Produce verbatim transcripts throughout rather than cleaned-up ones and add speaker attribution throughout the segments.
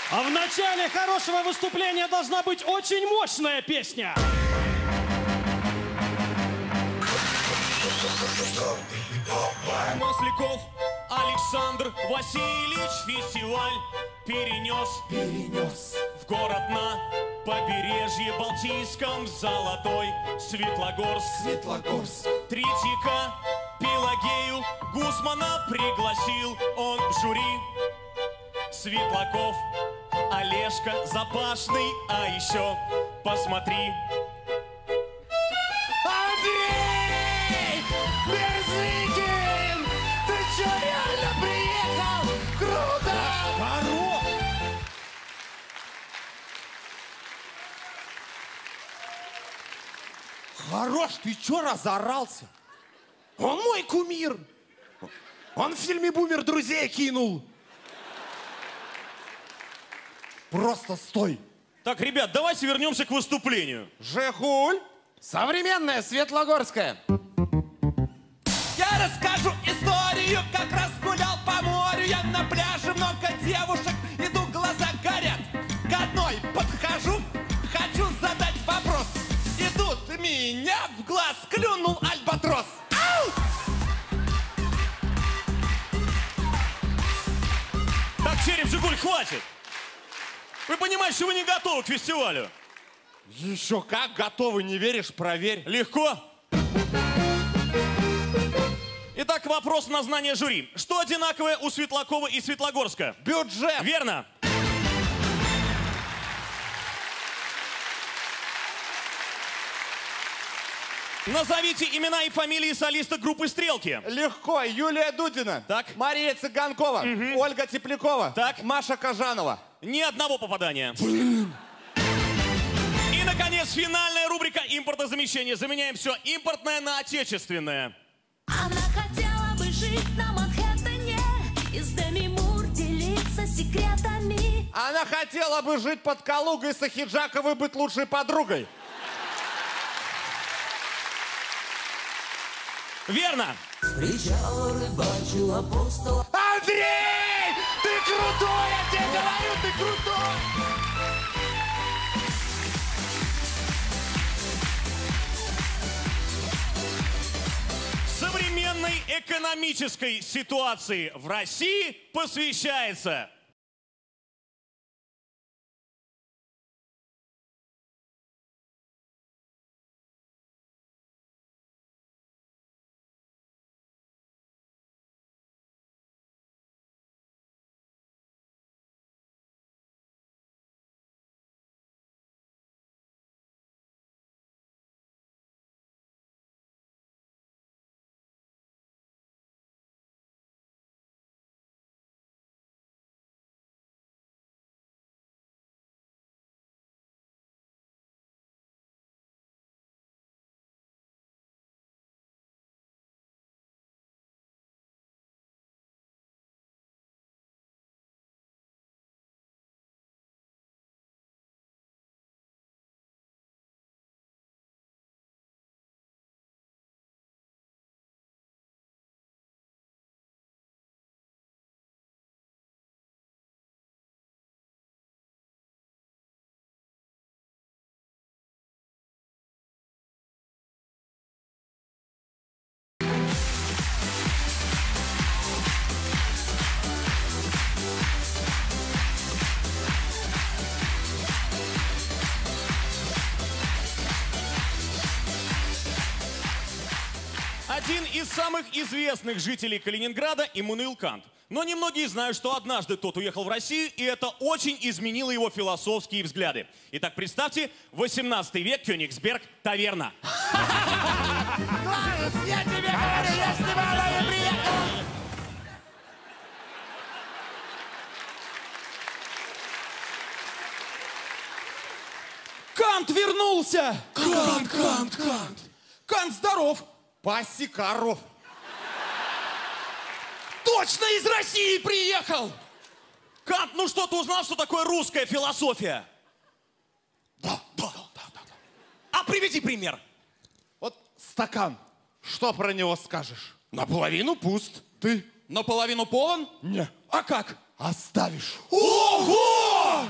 Speaker 1: А в начале хорошего выступления должна быть очень мощная песня.
Speaker 2: Масляков Александр Васильевич фестиваль перенес, перенес в город на побережье Балтийском, Золотой Светлогорск. Светлогорск. Третьяка Пелагею Гусмана пригласил он в жюри. Светлаков, Олежка Запашный, а еще посмотри.
Speaker 3: Андрей Мерзыкин! Ты что, реально приехал? Круто!
Speaker 2: Хорош!
Speaker 3: Хорош, ты что разорался? Он мой кумир. Он в фильме «Бумер» друзей кинул. Просто стой.
Speaker 2: Так, ребят, давайте вернемся к выступлению.
Speaker 3: Жигуль. Современная Светлогорская.
Speaker 4: Я расскажу историю, как раз гулял по морю. Я на пляже, много девушек, иду, глаза горят. К одной подхожу, хочу задать вопрос. И тут меня в глаз клюнул альбатрос. Ау!
Speaker 2: Так, Череп, Жигуль, хватит. Вы понимаете, что вы не готовы к фестивалю?
Speaker 3: Еще как готовы, не веришь, проверь.
Speaker 2: Легко. Итак, вопрос на знание жюри. Что одинаковое у Светлакова и Светлогорска?
Speaker 3: Бюджет.
Speaker 2: Верно. Назовите имена и фамилии солиста группы «Стрелки».
Speaker 3: Легко. Юлия Дудина.
Speaker 2: Так.
Speaker 3: Мария Цыганкова.
Speaker 2: Угу.
Speaker 3: Ольга Теплякова.
Speaker 2: Так.
Speaker 3: Маша Кожанова.
Speaker 2: Ни одного попадания.
Speaker 3: Блин.
Speaker 2: И, наконец, финальная рубрика «Импортозамещение». Заменяем все импортное на отечественное.
Speaker 5: Она хотела бы жить на Манхэттене и с Деми Мур делиться секретами.
Speaker 3: Она хотела бы жить под Калугой с Ахиджаковой, быть лучшей подругой.
Speaker 2: Верно.
Speaker 6: Встречала, рыбачила, апостола.
Speaker 3: Андрей! Ты крутой! Я тебе говорю, ты крутой!
Speaker 2: Современной экономической ситуации в России посвящается... Один из самых известных жителей Калининграда – Иммануил Кант. Но немногие знают, что однажды тот уехал в Россию, и это очень изменило его философские взгляды. Итак, представьте, восемнадцатый век, Кёнигсберг, таверна.
Speaker 3: Класс, я тебе говорю, я снимала и приехала.
Speaker 4: Кант вернулся! Кант, Кант, Кант! Кант здоров!
Speaker 3: Паси коров.
Speaker 4: Точно из России приехал!
Speaker 2: Кант, ну что, ты узнал, что такое русская философия?
Speaker 4: Да, да, да, да.
Speaker 2: А приведи пример.
Speaker 3: Вот стакан. Что про него скажешь? Наполовину пуст. Ты?
Speaker 4: Наполовину полон?
Speaker 3: Не.
Speaker 4: А как?
Speaker 3: Оставишь.
Speaker 4: Ого!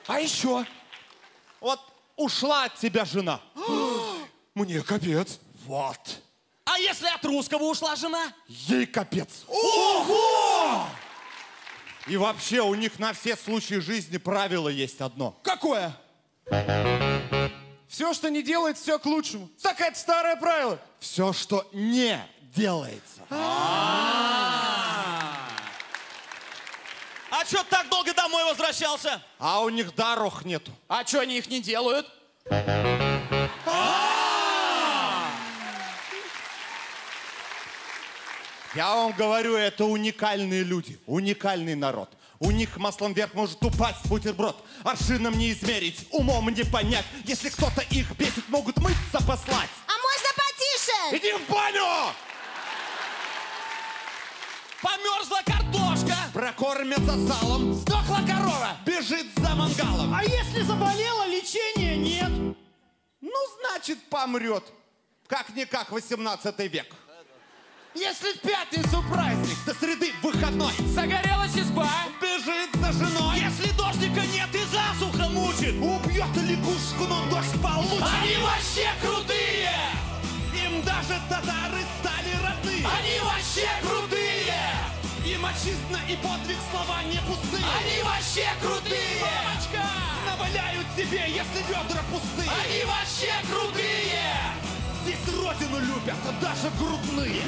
Speaker 3: А еще? Вот ушла от тебя жена. Мне капец. Вот.
Speaker 2: А если от русского ушла жена?
Speaker 3: Ей капец. Ого! И вообще у них на все случаи жизни правило есть одно.
Speaker 4: Какое?
Speaker 3: Все, что не делается, все к лучшему. Так это старое правило. Все, что не делается.
Speaker 2: А чё ты так долго домой возвращался?
Speaker 3: А у них дорог нету.
Speaker 4: А что они их не делают?
Speaker 3: Я вам говорю, это уникальные люди, уникальный народ. У них маслом вверх может упасть бутерброд. Аршином не измерить, умом не понять. Если кто-то их бесит, могут мыться послать.
Speaker 7: А можно потише?
Speaker 3: Иди в баню!
Speaker 2: Померзла картошка!
Speaker 3: Прокормятся салом.
Speaker 4: Сдохла корова!
Speaker 3: Бежит за мангалом.
Speaker 1: А если заболела, лечения нет?
Speaker 3: Ну, значит, помрет. Как-никак восемнадцатый век.
Speaker 4: Если в пятницу праздник,
Speaker 3: До среды выходной.
Speaker 4: загорелась изба,
Speaker 3: Бежит за женой.
Speaker 2: Если дождика нет и засуха мучит!
Speaker 3: Убьет лягушку, но дождь получит.
Speaker 4: они вообще крутые!
Speaker 3: Им даже татары стали родные.
Speaker 4: Они вообще крутые!
Speaker 3: Им отчизна и подвиг слова не пустые.
Speaker 4: Они вообще крутые!
Speaker 3: Мамочка! Наваляют тебе, если ведра пустые.
Speaker 4: Они вообще крутые!
Speaker 3: Здесь родину любят, а даже грудные.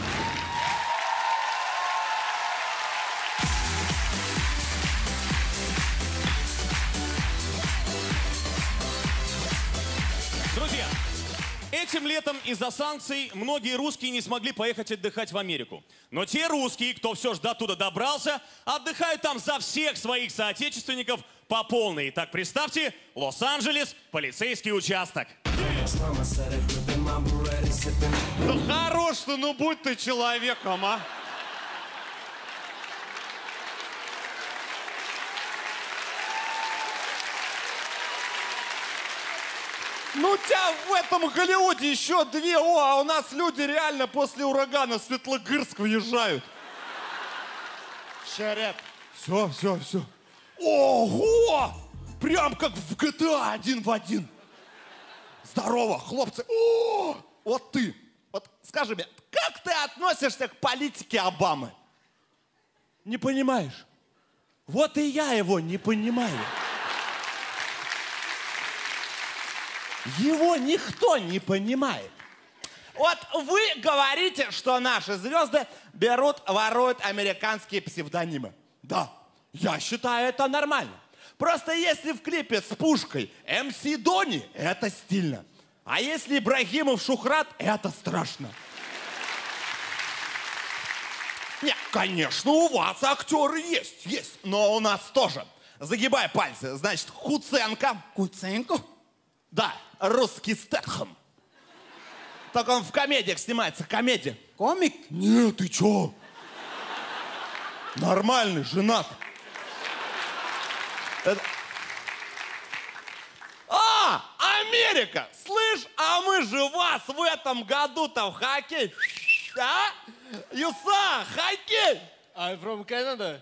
Speaker 2: Друзья, этим летом из-за санкций многие русские не смогли поехать отдыхать в Америку. Но те русские, кто все же до туда добрался, отдыхают там за всех своих соотечественников по полной. Итак, представьте, Лос-Анджелес, полицейский участок.
Speaker 3: Ну хорош ты, ну будь ты человеком, а. Ну у тебя в этом Голливуде еще две, о, а у нас люди реально после урагана в Светлогорск въезжают.
Speaker 4: Шереп.
Speaker 3: Все, все, все. Ого! Прям как в джи ти эй один в один. Здорово, хлопцы. О, вот ты. Вот скажи мне, как ты относишься к политике Обамы? Не понимаешь? Вот и я его не понимаю. Его никто не понимает. Вот вы говорите, что наши звезды берут, воруют американские псевдонимы. Да, я считаю это нормально. Просто если в клипе с пушкой эм си Дони, это стильно. А если Ибрагимов Шухрат, это страшно. Нет, конечно, у вас актеры есть, есть, но у нас тоже. Загибай пальцы, значит, Куценко.
Speaker 4: Куценко?
Speaker 3: Да, русский Стэтхэм. Так он в комедиях снимается, комедия.
Speaker 4: Комик?
Speaker 3: Нет, ты чё? Нормальный, женат. Это... А, Америка! Слышь, а мы же вас в этом году-то в хоккей... А? Юса, хоккей!
Speaker 1: I'm from Canada.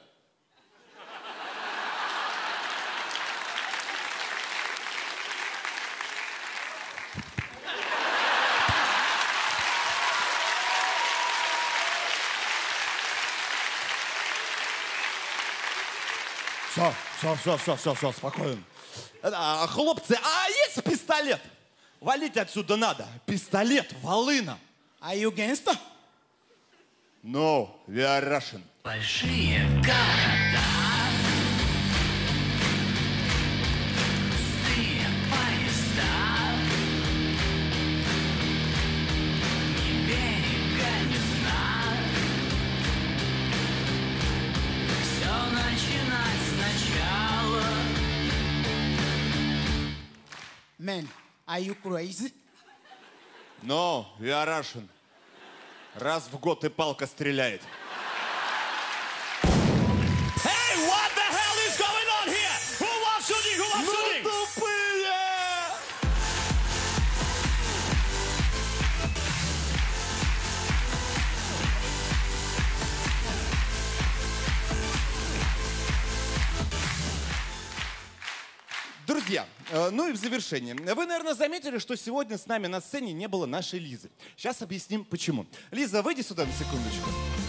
Speaker 3: Все, все, все, все, все, все, спокойно. А, хлопцы, а есть пистолет? Валить отсюда надо. Пистолет, волына.
Speaker 4: Are you gangster?
Speaker 3: No, we are Russian.
Speaker 6: Большие города, пустые поезда, ни берега, ни дна. Все начинать сначала.
Speaker 4: Man, are you crazy?
Speaker 3: No, we are Russian. Раз в год и палка стреляет.
Speaker 2: Hey, what the hell is going on here? Who was shooting? Who was shooting?
Speaker 3: Тупые! Друзья, э, ну и в завершение. Вы, наверное, заметили, что сегодня с нами на сцене не было нашей Лизы. Сейчас объясним, почему. Лиза, выйди сюда на секундочку.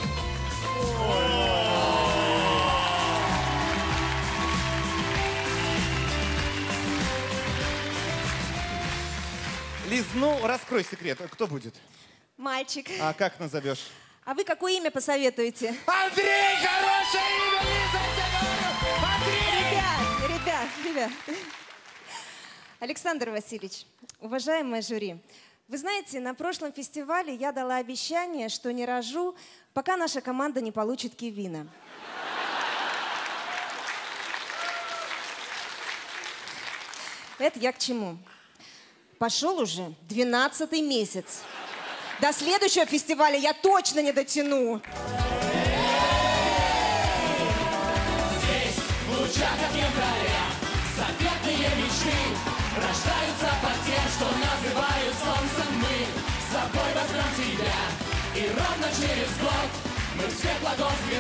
Speaker 3: Лиз, ну, раскрой секрет. Кто будет?
Speaker 7: Мальчик.
Speaker 3: А как назовешь?
Speaker 7: А вы какое имя посоветуете?
Speaker 3: Андрей! Хорошее имя, Лиза, я говорю! Андрей!
Speaker 7: Ребят, ребят, ребят. Александр Васильевич, уважаемое жюри, вы знаете, на прошлом фестивале я дала обещание, что не рожу, пока наша команда не получит Кевина. Это я к чему? Пошел уже двенадцатый месяц. До следующего фестиваля я точно не дотяну.
Speaker 6: Здесь, в лучах от января, заветные мечты рождаются под тем, что называют солнцем мы. С собой возьмем тебя, и ровно через год мы в светлогорск